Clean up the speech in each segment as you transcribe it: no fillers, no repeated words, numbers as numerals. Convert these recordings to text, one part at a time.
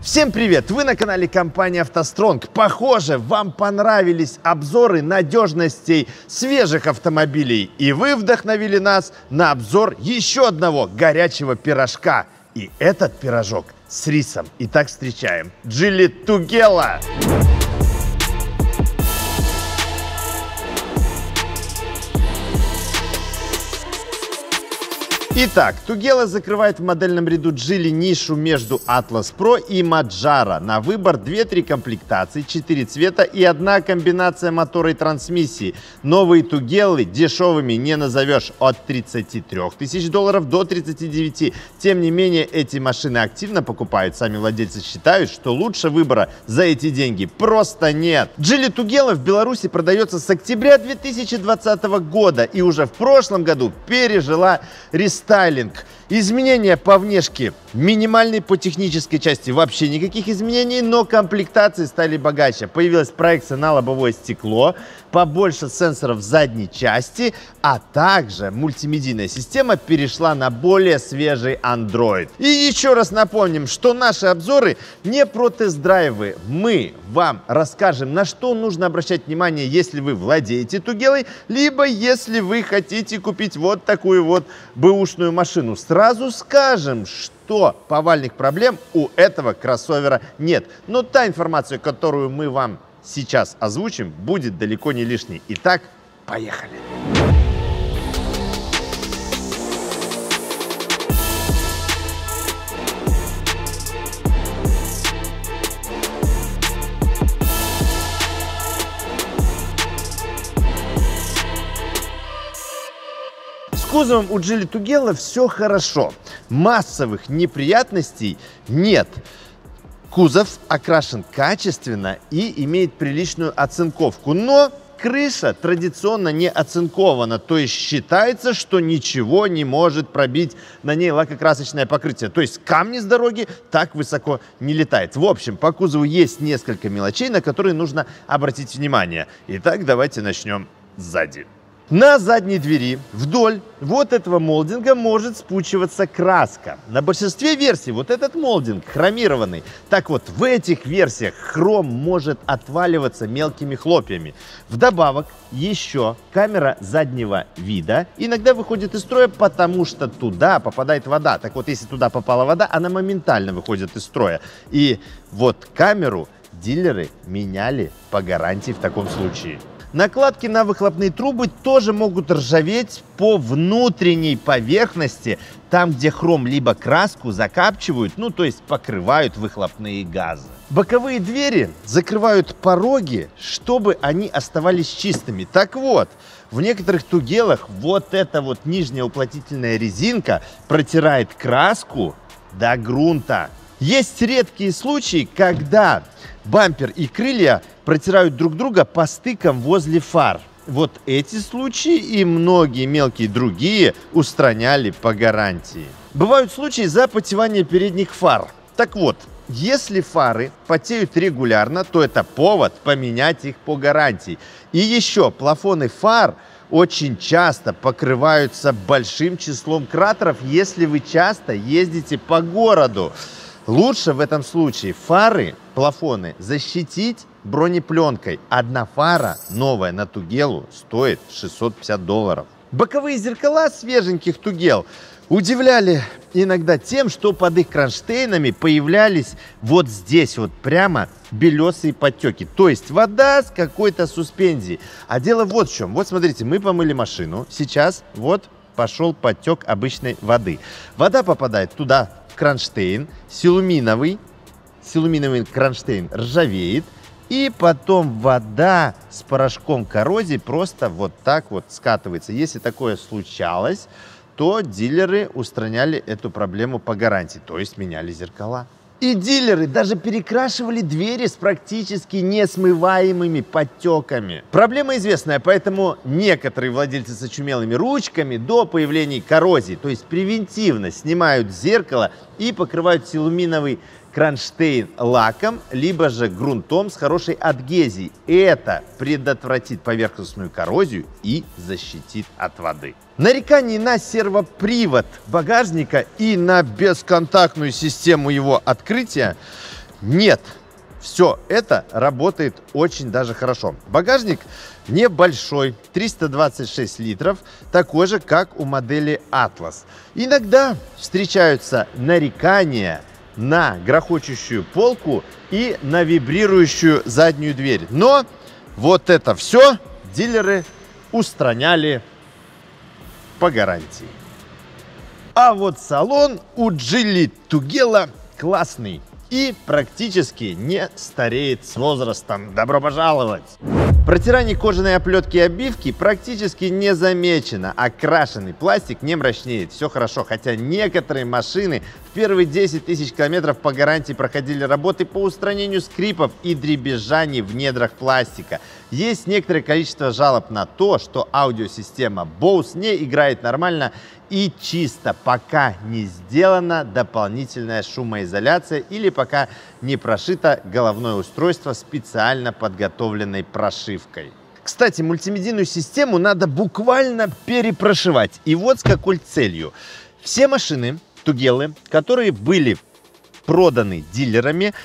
Всем привет! Вы на канале компании «АвтоСтронг». Похоже, вам понравились обзоры надежностей свежих автомобилей. И вы вдохновили нас на обзор еще одного горячего пирожка. И этот пирожок с рисом. Итак, встречаем Geely Tugela. Итак, Tugela закрывает в модельном ряду Geely нишу между Atlas Pro и Manjaro. На выбор 2-3 комплектации, 4 цвета и одна комбинация мотора и трансмиссии. Новые Tugela дешевыми не назовешь, от 33 тысяч долларов до 39. Тем не менее, эти машины активно покупают. Сами владельцы считают, что лучше выбора за эти деньги просто нет. Geely Tugela в Беларуси продается с октября 2020 года и уже в прошлом году пережила рестайлинг. Изменения по внешке минимальные, по технической части вообще никаких изменений, но комплектации стали богаче. Появилась проекция на лобовое стекло, побольше сенсоров в задней части, а также мультимедийная система перешла на более свежий Android. И еще раз напомним, что наши обзоры не про тест-драйвы. Мы вам расскажем, на что нужно обращать внимание, если вы владеете Тугелой, либо если вы хотите купить вот такую вот бэушную машину. Сразу скажем, что повальных проблем у этого кроссовера нет. Но та информация, которую мы вам сейчас озвучим, будет далеко не лишней. Итак, поехали! С кузовом у Geely Tugela все хорошо. Массовых неприятностей нет. Кузов окрашен качественно и имеет приличную оцинковку, но крыша традиционно не оцинкована, то есть считается, что ничего не может пробить на ней лакокрасочное покрытие. То есть камни с дороги так высоко не летают. В общем, по кузову есть несколько мелочей, на которые нужно обратить внимание. Итак, давайте начнем сзади. На задней двери вдоль вот этого молдинга может спучиваться краска. На большинстве версий вот этот молдинг хромированный. Так вот, в этих версиях хром может отваливаться мелкими хлопьями. Вдобавок, еще камера заднего вида иногда выходит из строя, потому что туда попадает вода. Так вот, если туда попала вода, она моментально выходит из строя. И вот камеру дилеры меняли по гарантии в таком случае. Накладки на выхлопные трубы тоже могут ржаветь по внутренней поверхности, там, где хром либо краску закапчивают, ну то есть покрывают выхлопные газы. Боковые двери закрывают пороги, чтобы они оставались чистыми. Так вот, в некоторых Тугелах вот эта вот нижняя уплотнительная резинка протирает краску до грунта. Есть редкие случаи, когда бампер и крылья протирают друг друга по стыкам возле фар. Вот эти случаи и многие мелкие другие устраняли по гарантии. Бывают случаи запотевания передних фар. Так вот, если фары потеют регулярно, то это повод поменять их по гарантии. И еще плафоны фар очень часто покрываются большим числом кратеров, если вы часто ездите по городу. Лучше в этом случае фары, плафоны защитить бронепленкой. Одна фара новая на Тугелу стоит 650 долларов. Боковые зеркала свеженьких Тугел удивляли иногда тем, что под их кронштейнами появлялись вот здесь вот прямо белесые подтеки. То есть вода с какой-то суспензией. А дело вот в чем. Вот смотрите, мы помыли машину. Сейчас вот пошел подтек обычной воды. Вода попадает туда, в кронштейн, силуминовый кронштейн ржавеет, и потом вода с порошком коррозии просто вот так вот скатывается. Если такое случалось, то дилеры устраняли эту проблему по гарантии, то есть меняли зеркала. И дилеры даже перекрашивали двери с практически несмываемыми подтеками. Проблема известная, поэтому некоторые владельцы с очумелыми ручками до появления коррозии, то есть превентивно снимают зеркало и покрывают силуминовый кронштейн лаком, либо же грунтом с хорошей адгезией. Это предотвратит поверхностную коррозию и защитит от воды. Нареканий на сервопривод багажника и на бесконтактную систему его открытия Нет. Все это работает очень даже хорошо. Багажник небольшой, 326 литров, такой же, как у модели Atlas. Иногда встречаются нарекания на грохочущую полку и на вибрирующую заднюю дверь. Но вот это все дилеры устраняли по гарантии. А вот салон у Geely Tugela классный и практически не стареет с возрастом. Добро пожаловать! Протирание кожаной оплетки и обивки практически не замечено, а крашеный пластик не мрачнеет. Все хорошо, хотя некоторые машины в первые 10 тысяч километров по гарантии проходили работы по устранению скрипов и дребезжаний в недрах пластика. Есть некоторое количество жалоб на то, что аудиосистема Bose не играет нормально и чисто, пока не сделана дополнительная шумоизоляция или пока не прошито головное устройство специально подготовленной прошивкой. Кстати, мультимедийную систему надо буквально перепрошивать. И вот с какой целью. Все машины Тугелы, которые были проданы дилерами,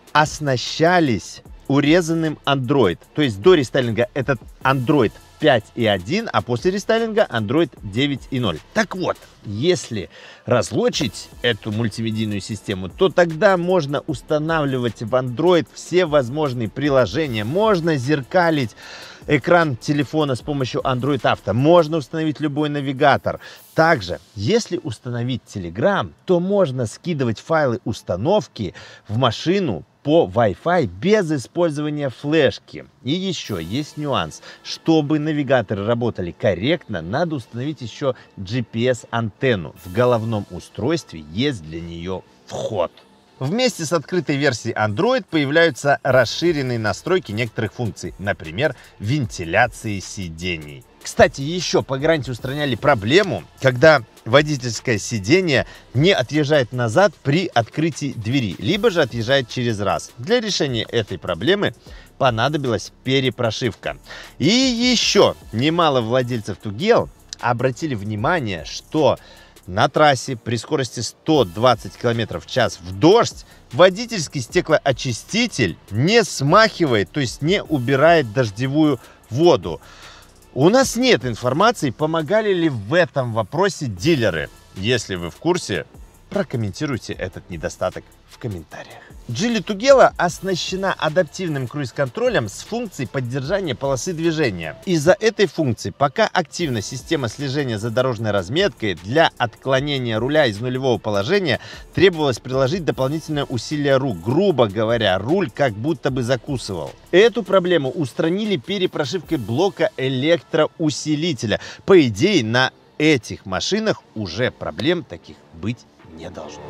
оснащались урезанным Android. То есть до рестайлинга этот Android 5.1, а после рестайлинга Android 9.0. Так вот, если разлочить эту мультимедийную систему, то тогда можно устанавливать в Android все возможные приложения. Можно зеркалить экран телефона с помощью Android Auto. Можно установить любой навигатор. Также, если установить Telegram, то можно скидывать файлы установки в машину по Wi-Fi без использования флешки. И еще есть нюанс. Чтобы навигаторы работали корректно, надо установить еще GPS-антенну. В головном устройстве есть для нее вход. Вместе с открытой версией Android появляются расширенные настройки некоторых функций, например, вентиляции сидений. Кстати, еще по гарантии устраняли проблему, когда водительское сиденье не отъезжает назад при открытии двери, либо же отъезжает через раз. Для решения этой проблемы понадобилась перепрошивка. И еще немало владельцев Tugel обратили внимание, что на трассе при скорости 120 км в час в дождь водительский стеклоочиститель не смахивает, то есть не убирает дождевую воду. У нас нет информации, помогали ли в этом вопросе дилеры. Если вы в курсе, прокомментируйте этот недостаток в комментариях. Geely Tugela оснащена адаптивным круиз-контролем с функцией поддержания полосы движения. Из-за этой функции пока активна система слежения за дорожной разметкой, для отклонения руля из нулевого положения требовалось приложить дополнительное усилие рук. Грубо говоря, руль как будто бы закусывал. Эту проблему устранили перепрошивкой блока электроусилителя. По идее, на этих машинах уже проблем таких быть не должно.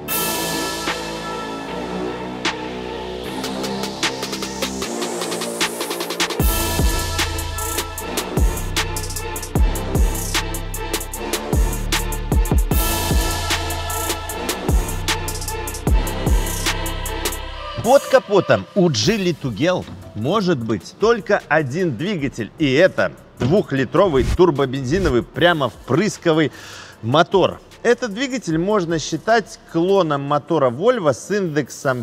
Под капотом у Geely Tugel может быть только один двигатель, и это 2-литровый турбобензиновый прямовпрысковый мотор. Этот двигатель можно считать клоном мотора Volvo с индексом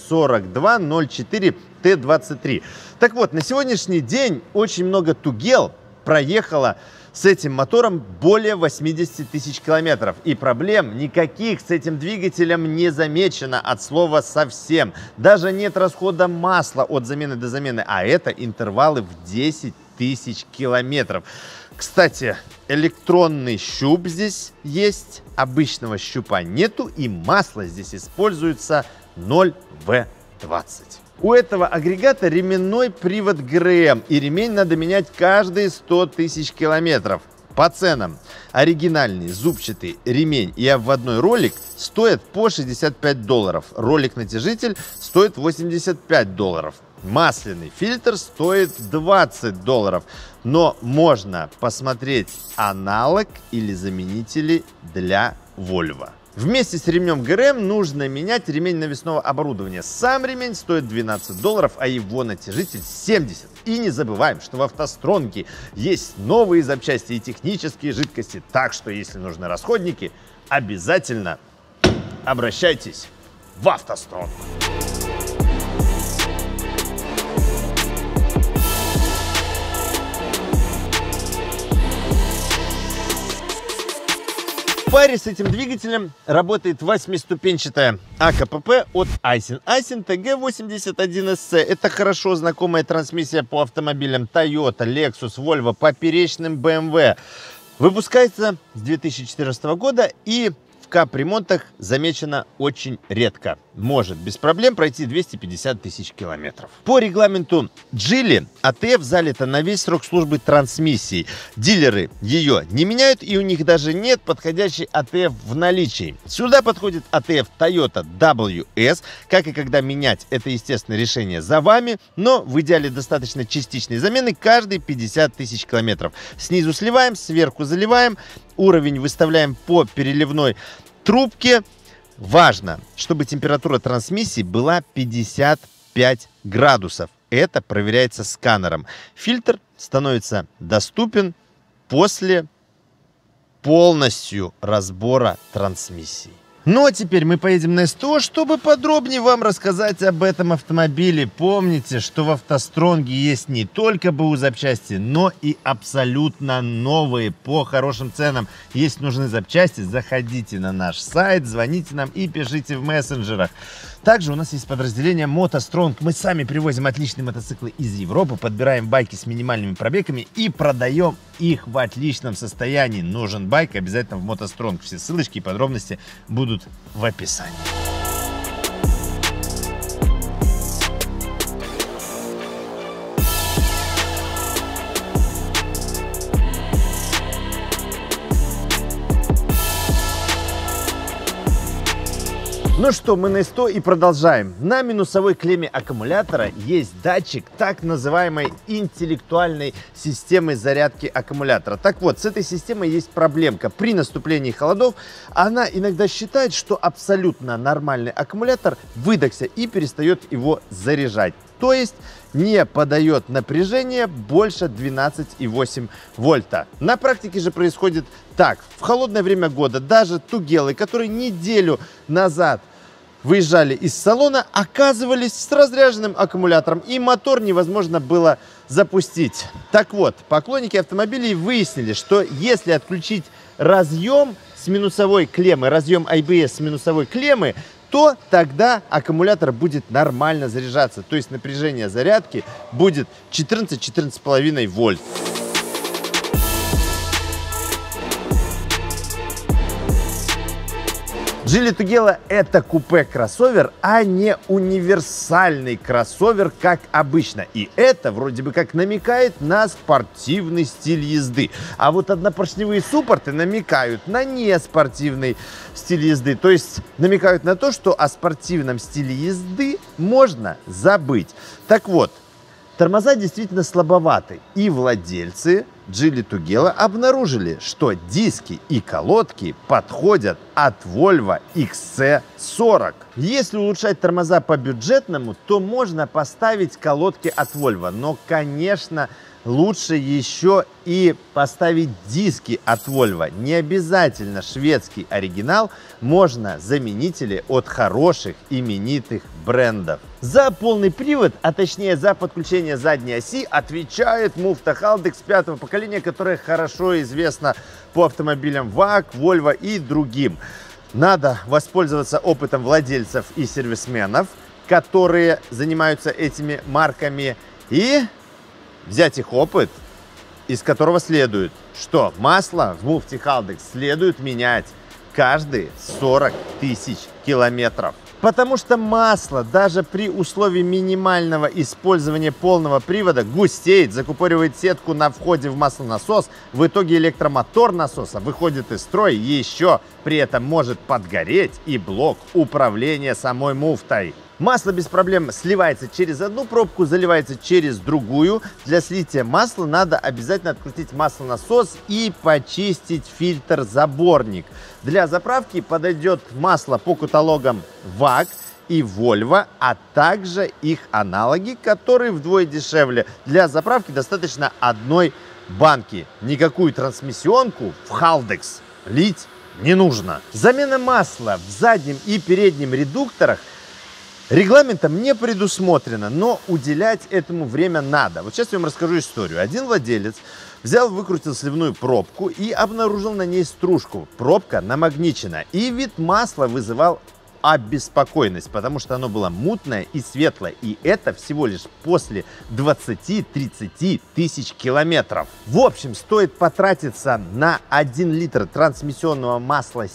B4204T23. Так вот, на сегодняшний день очень много Tugel проехало с этим мотором более 80 тысяч километров. И проблем никаких с этим двигателем не замечено от слова совсем. Даже нет расхода масла от замены до замены, а это интервалы в 10 тысяч километров. Кстати, электронный щуп здесь есть, обычного щупа нету, и масло здесь используется 0В20. У этого агрегата ременной привод ГРМ, и ремень надо менять каждые 100 тысяч километров. По ценам: оригинальный зубчатый ремень и обводной ролик стоят по $65. Ролик-натяжитель стоит $85. Масляный фильтр стоит $20. Но можно посмотреть аналог или заменители для Volvo. Вместе с ремнем ГРМ нужно менять ремень навесного оборудования. Сам ремень стоит $12, а его натяжитель $70. И не забываем, что в автостронге есть новые запчасти и технические жидкости. Так что, если нужны расходники, обязательно обращайтесь в автостронг. паре с этим двигателем работает 8-ступенчатая АКПП от Aisin. Aisin TG81SC. Это хорошо знакомая трансмиссия по автомобилям Toyota, Lexus, Volvo, поперечным BMW. Выпускается с 2014 года и в капремонтах замечено очень редко. Может без проблем пройти 250 тысяч километров. По регламенту Geely АТФ залита на весь срок службы трансмиссии. Дилеры ее не меняют, и у них даже нет подходящей АТФ в наличии. Сюда подходит АТФ Toyota WS. Как и когда менять, это естественное решение за вами, но в идеале достаточно частичной замены каждые 50 тысяч километров. Снизу сливаем, сверху заливаем, уровень выставляем по переливной трубке. Важно, чтобы температура трансмиссии была 55 градусов. Это проверяется сканером. Фильтр становится доступен после полностью разбора трансмиссии. Ну а теперь мы поедем на СТО, чтобы подробнее вам рассказать об этом автомобиле. Помните, что в автостронге есть не только БУ запчасти, но и абсолютно новые по хорошим ценам. Если нужны запчасти, заходите на наш сайт, звоните нам и пишите в мессенджерах. Также у нас есть подразделение мотостронг. Мы сами привозим отличные мотоциклы из Европы, подбираем байки с минимальными пробегами и продаем их в отличном состоянии. Нужен байк, обязательно в мотостронг. Все ссылочки и подробности будут в описании. Ну что, мы на 100 и продолжаем. На минусовой клемме аккумулятора есть датчик так называемой интеллектуальной системы зарядки аккумулятора. Так вот, с этой системой есть проблемка. При наступлении холодов она иногда считает, что абсолютно нормальный аккумулятор выдохся и перестает его заряжать. То есть не подает напряжение больше 12,8 вольта. На практике же происходит так. В холодное время года даже тугелы, которые неделю назад выезжали из салона, оказывались с разряженным аккумулятором, и мотор невозможно было запустить. Так вот, поклонники автомобилей выяснили, что если отключить разъем с минусовой клеммы, разъем ABS с минусовой клеммы, то тогда аккумулятор будет нормально заряжаться. То есть напряжение зарядки будет 14-14,5 вольт. Geely Tugela — это купе-кроссовер, а не универсальный кроссовер, как обычно. И это вроде бы как намекает на спортивный стиль езды. А вот однопоршневые суппорты намекают на неспортивный стиль езды. То есть намекают на то, что о спортивном стиле езды можно забыть. Так вот, тормоза действительно слабоваты, и владельцы Geely Tugela обнаружили, что диски и колодки подходят от Volvo XC40. Если улучшать тормоза по-бюджетному, то можно поставить колодки от Volvo, но, конечно, лучше еще и поставить диски от Volvo. Не обязательно шведский оригинал, можно заменители от хороших именитых брендов. За полный привод, а точнее за подключение задней оси, отвечает муфта Haldex 5-го поколения, которая хорошо известна по автомобилям VAG, Volvo и другим. Надо воспользоваться опытом владельцев и сервисменов, которые занимаются этими марками, и взять их опыт, из которого следует, что масло в муфте Haldex следует менять каждые 40 тысяч километров. Потому что масло даже при условии минимального использования полного привода густеет, закупоривает сетку на входе в маслонасос. В итоге электромотор насоса выходит из строя, и еще при этом может подгореть и блок управления самой муфтой. Масло без проблем сливается через одну пробку, заливается через другую. Для слития масла надо обязательно открутить маслонасос и почистить фильтр-заборник. Для заправки подойдет масло по каталогам VAG и Volvo, а также их аналоги, которые вдвое дешевле. Для заправки достаточно одной банки. Никакую трансмиссионку в Haldex лить не нужно. Замена масла в заднем и переднем редукторах регламентом не предусмотрено, но уделять этому время надо. Вот сейчас я вам расскажу историю. Один владелец Взял, выкрутил сливную пробку и обнаружил на ней стружку. Пробка намагничена, и вид масла вызывал обеспокоенность, потому что оно было мутное и светлое, и это всего лишь после 20-30 тысяч километров. В общем, стоит потратиться на 1 литр трансмиссионного масла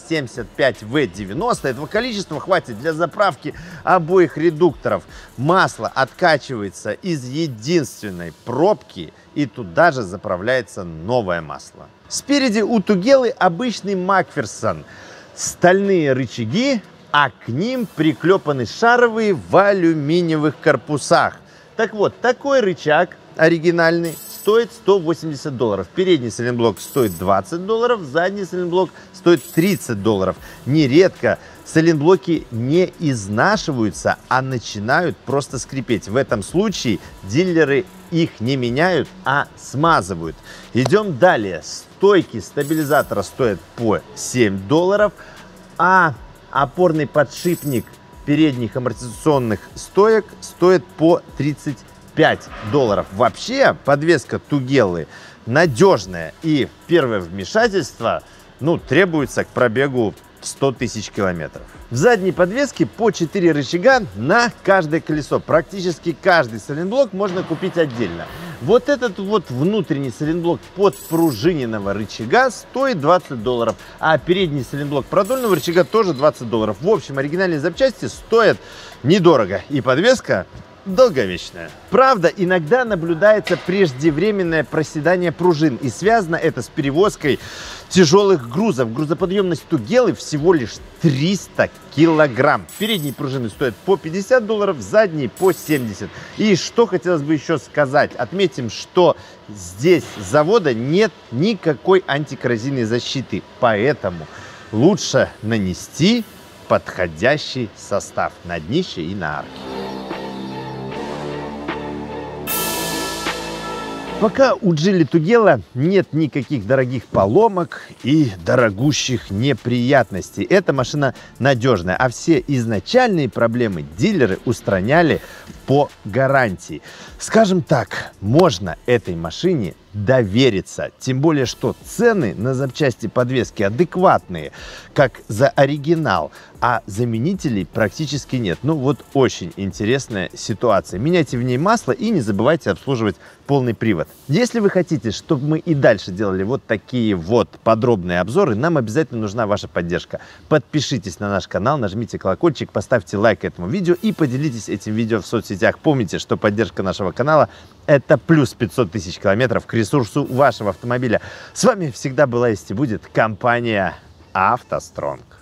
75В90. Этого количества хватит для заправки обоих редукторов. Масло откачивается из единственной пробки, и туда же заправляется новое масло. Спереди у Тугелы обычный Макферсон. Стальные рычаги, а к ним приклепаны шаровые в алюминиевых корпусах. Так вот, такой рычаг оригинальный стоит $180. Передний сайлентблок стоит $20, задний сайлентблок стоит $30. Нередко сайлентблоки не изнашиваются, а начинают просто скрипеть. В этом случае дилеры их не меняют, а смазывают. Идем далее. Стойки стабилизатора стоят по $7, а опорный подшипник передних амортизационных стоек стоит по $35. Вообще подвеска Тугелы надежная, и первое вмешательство требуется к пробегу 100 тысяч километров. В задней подвеске по 4 рычага на каждое колесо. Практически каждый сайлентблок можно купить отдельно. Вот этот вот внутренний сайлентблок подпружиненного рычага стоит $20, а передний сайлентблок продольного рычага тоже $20. В общем, оригинальные запчасти стоят недорого, и подвеска долговечная. Правда, иногда наблюдается преждевременное проседание пружин, и связано это с перевозкой тяжелых грузов. Грузоподъемность Тугелы всего лишь 300 килограмм. Передние пружины стоят по $50, задние по $70. И что хотелось бы еще сказать. Отметим, что здесь с завода нет никакой антикоррозийной защиты, поэтому лучше нанести подходящий состав на днище и на арке. Пока у Geely Tugela нет никаких дорогих поломок и дорогущих неприятностей. Эта машина надежная, а все изначальные проблемы дилеры устраняли по гарантии. Скажем так, можно этой машине довериться. Тем более, что цены на запчасти подвески адекватные, как за оригинал, а заменителей практически нет. Вот очень интересная ситуация. Меняйте в ней масло и не забывайте обслуживать полный привод. Если вы хотите, чтобы мы и дальше делали вот такие вот подробные обзоры, нам обязательно нужна ваша поддержка. Подпишитесь на наш канал, нажмите колокольчик, поставьте лайк этому видео и поделитесь этим видео в соцсетях. Помните, что поддержка нашего канала — это плюс 500 тысяч километров к ресурсу вашего автомобиля. С вами всегда была, есть и будет компания «АвтоСтронг».